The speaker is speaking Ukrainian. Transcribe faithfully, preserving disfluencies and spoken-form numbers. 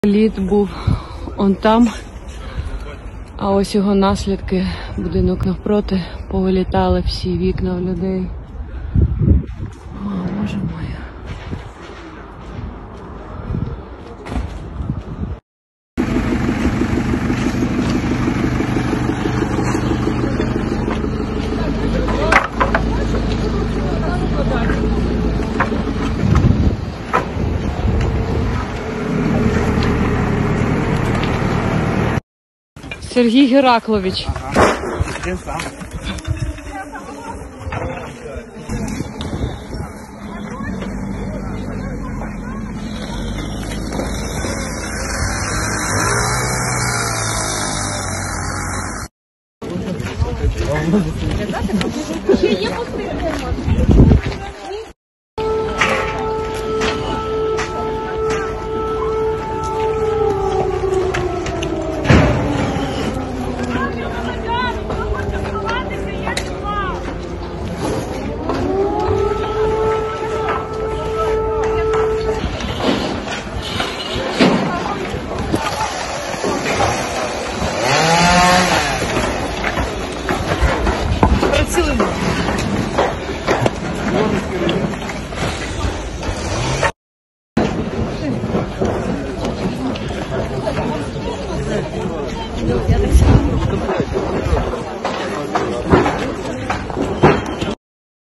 Лід був он там, а ось його наслідки. Будинок навпроти, повилітали всі вікна у людей. О, Боже мой. Сергій Гераклович. Ага, він сам.